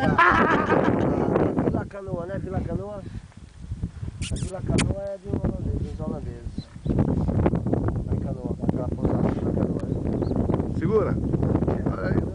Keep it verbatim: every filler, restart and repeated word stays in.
Vila Canoa, né? Vila Canoa. A Vila Canoa é de um holandês, dos holandeses. A Canoa, aquela pousada Vila Canoa. Segura. Olha aí.